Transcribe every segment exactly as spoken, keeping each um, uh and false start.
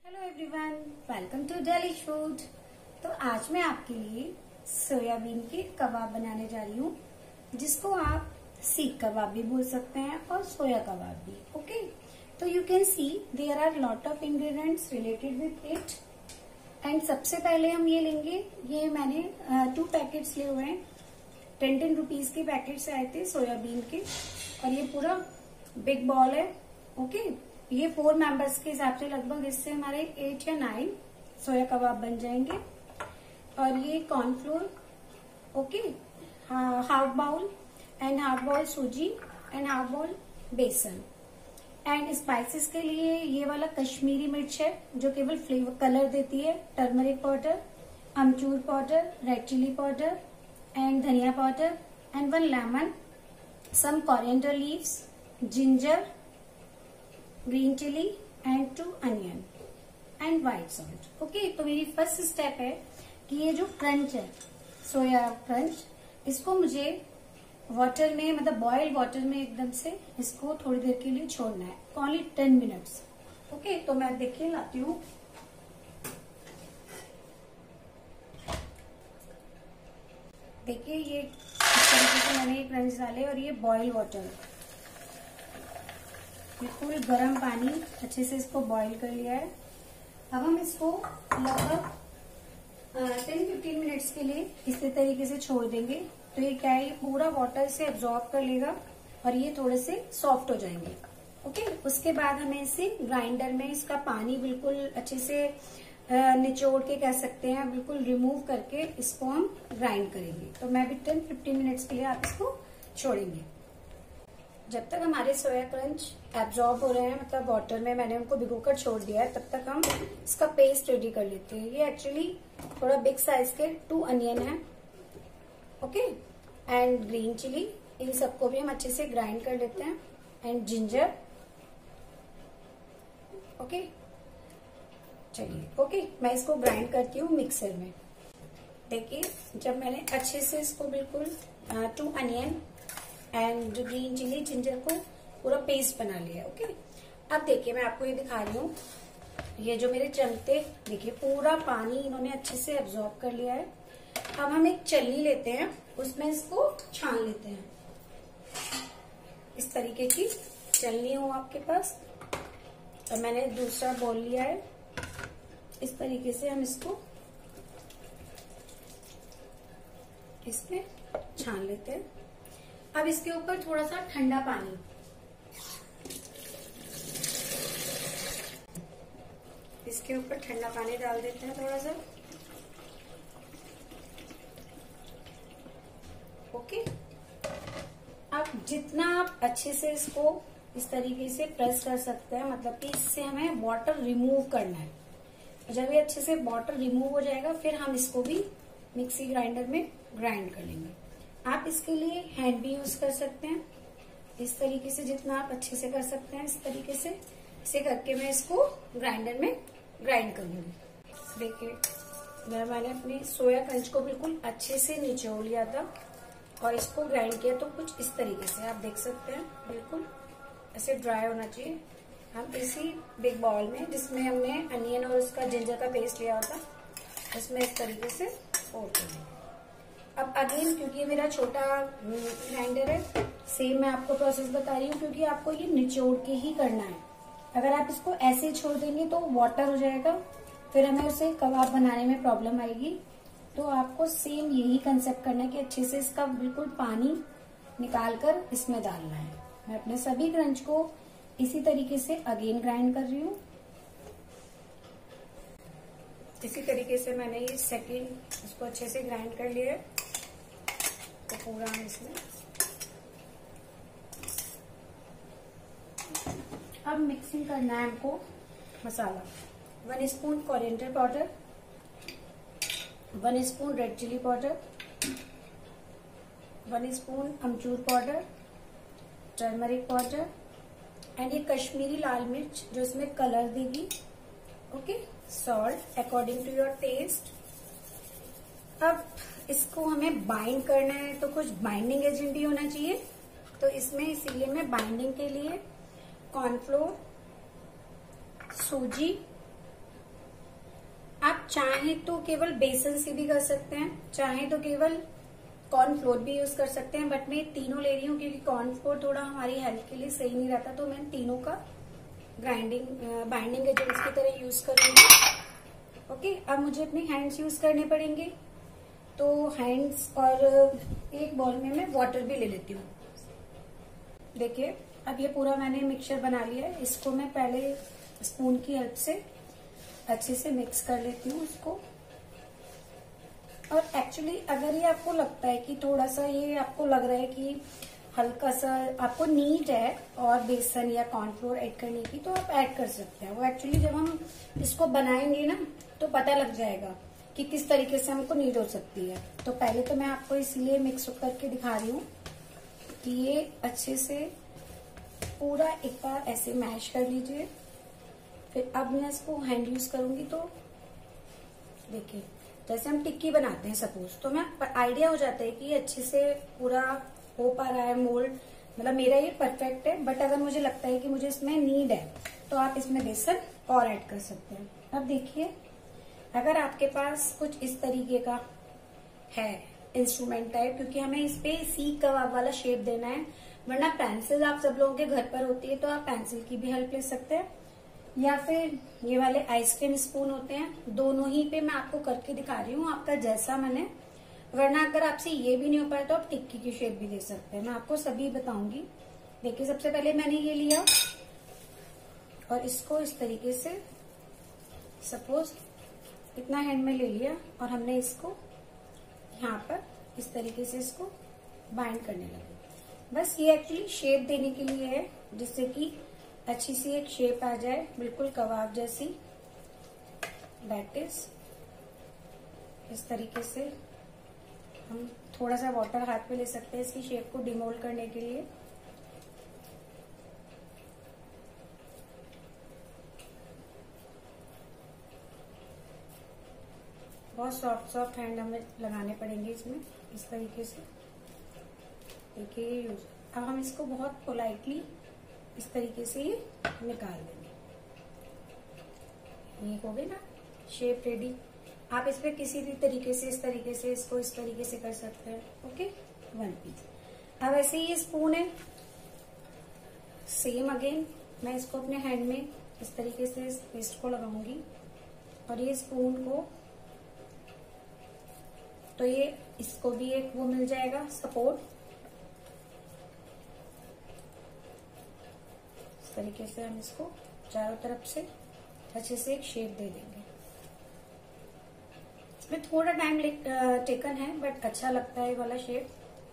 Hello everyone, welcome to daily food. तो आज मैं आपके लिए सोयाबीन के कबाब बनाने जा रही हूँ, जिसको आप सीख कबाब भी बोल सकते हैं और सोया कबाब भी। ओके, तो you can see there are lot of ingredients related with it. And सबसे पहले हम ये लेंगे, ये मैंने टू पैकेट्स लिए हुए हैं, टेन टेन रुपीज के पैकेट्स आए थे सोयाबीन के, और ये पूरा बिग बॉल है। ओके, ये फोर मेंबर्स के हिसाब से लगभग इससे हमारे एट या नाइन सोया कबाब बन जाएंगे। और ये cornflour, okay, half bowl and half bowl sooji and half bowl besan. And spices के लिए ये वाला कश्मीरी मिर्च है जो केवल फ्लेवर कलर देती है, turmeric powder, amchur powder, red chilli powder and dhania powder and one lemon, some coriander leaves, ginger, green chilli and two onion and white salt. Okay, तो मेरी फर्स्ट स्टेप है कि ये जो क्रंच है, सोया क्रंच, इसको मुझे वाटर में, मतलब बॉइल्ड वाटर में एकदम से इसको थोड़ी देर के लिए छोड़ना है, ओनली टेन मिनट्स। ओके, तो मैं देखिए लाती हूँ। देखिए ये इस तरीके से मैंने ये क्रंच डाले और ये बॉइल्ड वाटर, बिल्कुल गर्म पानी, अच्छे से इसको बॉईल कर लिया है। अब हम इसको लगभग टेन फिफ्टीन मिनट्स के लिए इसी तरीके से छोड़ देंगे। तो ये क्या है, ये पूरा वाटर से एब्जॉर्ब कर लेगा और ये थोड़े से सॉफ्ट हो जाएंगे। ओके, उसके बाद हमें इसे ग्राइंडर में इसका पानी बिल्कुल अच्छे से निचोड़ के, कह सकते हैं, बिल्कुल रिमूव करके इसको हम ग्राइंड करेंगे। तो मैं भी टेन फिफ्टीन मिनट्स के लिए आप इसको छोड़ेंगे। जब तक हमारे सोया क्रंच एब्जॉर्ब हो रहे हैं, मतलब वाटर में मैंने उनको भिगोकर छोड़ दिया है, तब तक हम इसका पेस्ट रेडी कर लेते हैं। ये एक्चुअली थोड़ा बिग साइज के टू अनियन है, ओके, एंड ग्रीन चिली, इन सबको भी हम अच्छे से ग्राइंड कर लेते हैं, एंड जिंजर। ओके, चलिए, ओके, मैं इसको ग्राइंड करती हूँ मिक्सर में। देखिए, जब मैंने अच्छे से इसको बिल्कुल two onion and green chilli, ginger को पूरा पेस्ट बना लिया। ओके, अब देखिए मैं आपको ये दिखा रही हूँ, ये जो मेरे चमचे, देखिए पूरा पानी इन्होंने अच्छे से एब्जॉर्ब कर लिया है। अब हम एक छलनी लेते हैं, उसमें इसको छान लेते हैं। इस तरीके की छलनी हो आपके पास, और मैंने दूसरा बोल लिया है। इस तरीके से हम इसको इसमें छान लेते हैं। अब इसके ऊपर थोड़ा सा ठंडा पानी, इसके ऊपर ठंडा पानी डाल देते हैं थोड़ा सा। ओके, अब जितना आप अच्छे से इसको इस तरीके से प्रेस कर सकते हैं, मतलब कि इससे हमें वाटर रिमूव करना है। जब ये अच्छे से वाटर रिमूव हो जाएगा, फिर हम इसको भी मिक्सी ग्राइंडर में ग्राइंड कर लेंगे। आप इसके लिए हैंड भी यूज कर सकते हैं, इस तरीके से जितना आप अच्छे से कर सकते हैं, इस तरीके से इसे करके मैं इसको ग्राइंडर में ग्राइंड करूंगी। देखिए, मैं मैंने अपनी सोया क्रंच को बिल्कुल अच्छे से निचोड़ लिया था और इसको ग्राइंड किया, तो कुछ इस तरीके से आप देख सकते हैं, बिल्कुल ऐसे ड्राई होना चाहिए। हम इसी बिग बाउल में, जिसमें हमने अनियन और उसका जिंजर का पेस्ट लिया होता, उसमें इस तरीके से फोड़ देंगे। अब अगेन, क्योंकि ये मेरा छोटा ग्राइंडर है, सेम मैं आपको प्रोसेस बता रही हूँ, क्योंकि आपको ये निचोड़ के ही करना है। अगर आप इसको ऐसे छोड़ देंगे तो वाटर हो जाएगा, फिर हमें उसे कबाब बनाने में प्रॉब्लम आएगी। तो आपको सेम यही कंसेप्ट करना है कि अच्छे से इसका बिल्कुल पानी निकाल कर इसमें डालना है। मैं अपने सभी क्रंच को इसी तरीके से अगेन ग्राइंड कर रही हूँ। इसी तरीके से मैंने ये सेकंड इसको अच्छे से ग्राइंड कर लिया है। तो पूरा हम इसमें अब मिक्सिंग करना है हमको मसाला। One spoon coriander powder, one spoon red chilli powder, one spoon amchur powder, turmeric powder, and ये कश्मीरी लाल मिर्च जो इसमें कलर देगी। Okay, salt according to your taste. अब इसको हमें बाइंड करना है, तो कुछ बाइंडिंग एजेंट भी होना चाहिए। तो इसमें इसीलिए मैं बाइंडिंग के लिए कॉर्नफ्लोर, सूजी, आप चाहें तो केवल बेसन से भी कर सकते हैं, चाहें तो केवल कॉर्नफ्लोर भी यूज कर सकते हैं, बट मैं तीनों ले रही हूँ क्योंकि कॉर्नफ्लोर थोड़ा हमारी हेल्थ के लिए सही नहीं रहता, तो मैं तीनों का ग्राइंडिंग बाइंडिंग एजेंट्स की तरह यूज करूंगी। ओके, अब मुझे अपने हैंड्स यूज करने पड़ेंगे, तो हैंड्स और एक बॉल में मैं वाटर भी ले लेती हूँ। देखिए अब ये पूरा मैंने मिक्सचर बना लिया है, इसको मैं पहले स्पून की हेल्प से अच्छे से मिक्स कर लेती हूँ इसको। और एक्चुअली अगर ये आपको लगता है कि थोड़ा सा ये आपको लग रहा है कि हल्का सा आपको नीड है और बेसन या कॉर्नफ्लोर ऐड करने की, तो आप ऐड कर सकते हैं। वो एक्चुअली जब हम इसको बनाएंगे ना तो पता लग जाएगा कि किस तरीके से हमको नीड हो सकती है। तो पहले तो मैं आपको इसलिए मिक्स करके दिखा रही हूँ कि ये अच्छे से पूरा एक बार ऐसे मैश कर लीजिए। फिर अब मैं इसको हैंड यूज करूंगी, तो देखिए जैसे हम टिक्की बनाते हैं सपोज, तो मैं आइडिया हो जाता है कि ये अच्छे से पूरा हो पा रहा है मोल्ड, मतलब मेरा ये परफेक्ट है। बट अगर मुझे लगता है कि मुझे इसमें नीड है तो आप इसमें बेसन और ऐड कर सकते हैं। अब देखिए अगर आपके पास कुछ इस तरीके का है इंस्ट्रूमेंट टाइप, क्योंकि हमें इस पे सीख कबाब वाला शेप देना है, वरना पेंसिल आप सब लोगों के घर पर होती है तो आप पेंसिल की भी हेल्प ले सकते हैं, या फिर ये वाले आइसक्रीम स्पून होते हैं, दोनों ही पे मैं आपको करके दिखा रही हूँ, आपका जैसा मैंने। वरना अगर आपसे ये भी नहीं हो पाया तो आप टिक्की की शेप भी दे सकते हैं, मैं आपको सभी बताऊंगी। देखिए सबसे पहले मैंने ये लिया और इसको इस तरीके से सपोज इतना हैंड में ले लिया और हमने इसको यहाँ पर इस तरीके से इसको बाइंड करने लगे। बस ये एक्चुअली शेप देने के लिए है, जिससे कि अच्छी सी एक शेप आ जाए बिल्कुल कबाब जैसी। दैट इज इस तरीके से हम थोड़ा सा वाटर हाथ पे ले सकते हैं इसकी शेप को डिमोल्ड करने के लिए। बहुत सॉफ्ट सॉफ्ट हैंड हमें लगाने पड़ेंगे इसमें इस तरीके से। देखिए ये यूज, अब हम इसको बहुत पोलाइटली इस तरीके से ये निकाल देंगे। ये हो गई ना शेप रेडी। आप इस पे किसी भी तरीके से इस तरीके से इसको इस तरीके से कर सकते हैं। Okay, one piece. अब ऐसे ही ये स्पून है, सेम अगेन मैं इसको अपने हैंड में इस तरीके से इस पेस्ट को लगाऊंगी और ये स्पून को, तो ये इसको भी एक वो मिल जाएगा सपोर्ट। इस तरीके से हम इसको चारों तरफ से अच्छे से एक शेप दे देंगे। इसमें थोड़ा टाइम टेकन है बट अच्छा लगता है ये वाला शेप।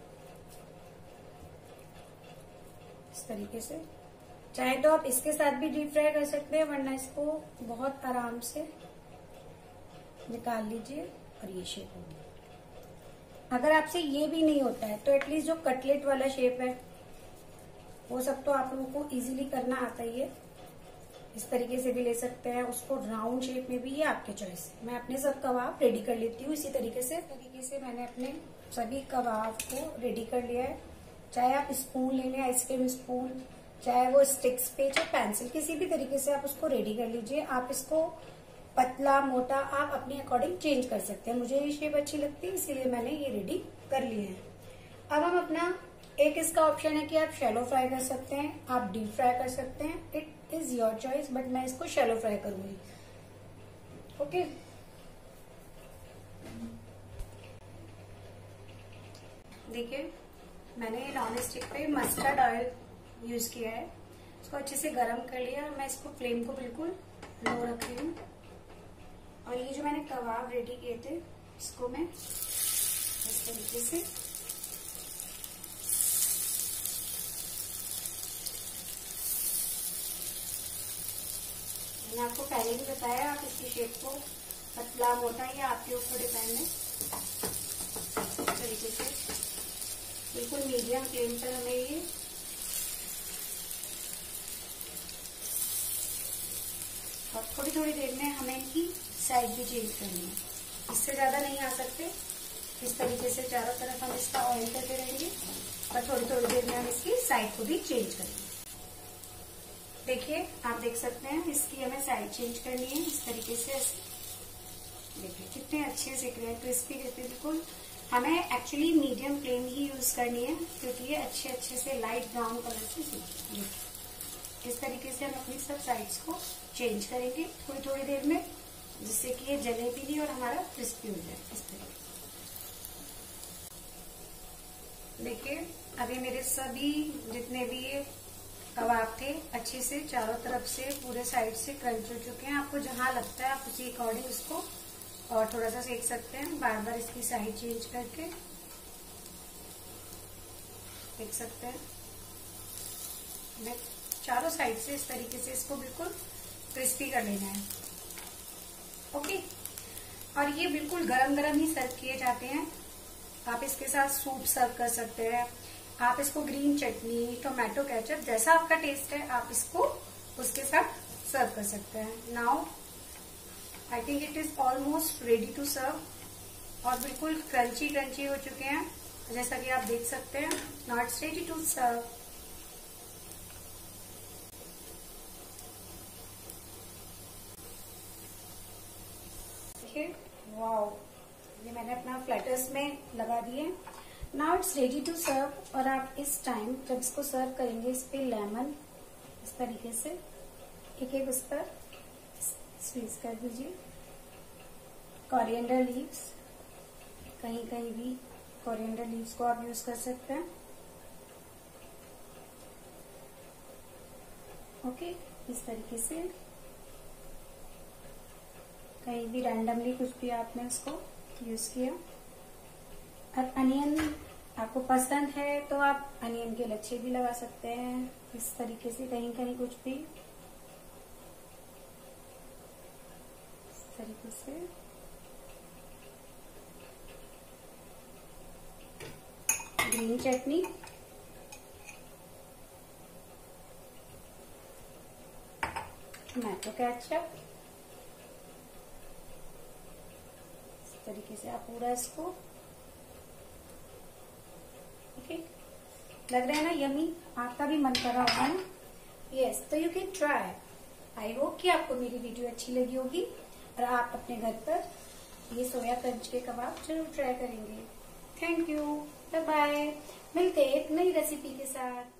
इस तरीके से चाहे तो आप इसके साथ भी डीप फ्राई कर सकते हैं, वरना इसको बहुत आराम से निकाल लीजिए और ये शेप होगी। अगर आपसे ये भी नहीं होता है तो एटलीस्ट जो कटलेट वाला शेप है वो सब तो आप लोगों को इजीली करना आता ही है। इस तरीके से भी ले सकते हैं उसको, राउंड शेप में भी, ये आपके चॉइस है। मैं अपने सब कबाब रेडी कर लेती हूँ इसी तरीके से। तरीके से मैंने अपने सभी कबाब को रेडी कर लिया है। चाहे आप स्पून ले लें, आइसक्रीम स्पून, चाहे वो स्टिक्स पे, चाहे पेंसिल, किसी भी तरीके से आप उसको रेडी कर लीजिए। आप इसको पतला मोटा आप अपने अकॉर्डिंग चेंज कर सकते हैं। मुझे ये शेप अच्छी लगती है इसीलिए मैंने ये रेडी कर लिए हैं। अब हम अपना एक इसका ऑप्शन है कि आप शैलो फ्राई कर सकते हैं, आप डीप फ्राई कर सकते हैं, it is your choice, but मैं इसको शैलो फ्राई करूंगी। ओके, देखिए मैंने नॉन स्टिक पे मस्टर्ड ऑयल यूज किया है, इसको अच्छे से गरम कर लिया और मैं इसको फ्लेम को बिल्कुल लो रख रही हूँ। और ये जो मैंने कबाब रेडी किए थे इसको मैं इस तरीके से मैंने आपको पहले भी बताया, आप इसकी शेप को पतला मोटा या आपके ऊपर डिपेंड है। इस तरीके से बिल्कुल मीडियम फ्लेम पर हमें ये और थोड़ी थोड़ी देर में हमें इनकी साइड भी चेंज करनी है, इससे ज्यादा नहीं आ सकते। इस तरीके से चारों तरफ हम इसका ऑयल करते रहेंगे और थोड़ी थोड़ी देर में हम इसकी साइड को भी चेंज करेंगे। देखिए आप देख सकते हैं इसकी हमें साइड चेंज करनी है इस तरीके से ऐसे। देखिए कितने अच्छे सिक रहे हैं, क्रिस्पी क्रिस्पी बिल्कुल। हमें एक्चुअली मीडियम फ्लेम ही यूज करनी है क्योंकि ये अच्छे अच्छे से लाइट ब्राउन कलर से सीखेंगे। इस तरीके से हम अपनी सब साइड्स को चेंज करेंगे थोड़ी थोड़ी देर में, जिससे कि ये जले भी नहीं और हमारा क्रिस्पी हो जाए इस तरीके। देखिए अभी मेरे सभी जितने भी ये कबाब थे अच्छे से चारों तरफ से पूरे साइड से क्रंच हो चुके हैं। आपको जहां लगता है आप उसी अकॉर्डिंग इसको और थोड़ा सा सेक सकते हैं, बार बार इसकी साइड चेंज करके देख सकते हैं। मैं चारों साइड से इस तरीके से इसको बिल्कुल क्रिस्पी कर लेना है। ओके, और ये बिल्कुल गरम गरम ही सर्व किए जाते हैं। आप इसके साथ सूप सर्व कर सकते हैं, आप इसको ग्रीन चटनी, टोमेटो केचप, जैसा आपका टेस्ट है आप इसको उसके साथ सर्व कर सकते हैं। Now I think it is almost ready to serve और बिल्कुल क्रंची क्रंची हो चुके हैं जैसा कि आप देख सकते हैं। Now it's ready to serve. देखिए वाओ, ये मैंने अपना फ्लैटर्स में लगा दिए। Now it's ready to serve. और आप इस टाइम जब इसको सर्व करेंगे इस पे लेमन इस तरीके से एक एक उस पर स्क्वीज कर दीजिए। कोरिएंडर लीव्स, कहीं कहीं भी कोरिएंडर लीव्स को आप यूज कर सकते हैं। ओके, इस तरीके से कहीं भी रैंडमली कुछ भी आपने उसको यूज किया। और अनियन आपको पसंद है तो आप अनियन के लच्छे भी लगा सकते हैं इस तरीके से, कहीं कहीं कुछ भी इस तरीके से। ग्रीन चटनी, टोमेटो केचप, इस तरीके से आप पूरा इसको। ओके, लग रहा है ना यमी? आपका भी मन कर रहा होगा ना? यस, तो you can try. I hope कि आपको मेरी वीडियो अच्छी लगी होगी और आप अपने घर पर ये सोया क्रंच के कबाब जरूर ट्राई करेंगे। Thank you, bye bye. मिलते हैं एक नई रेसिपी के साथ।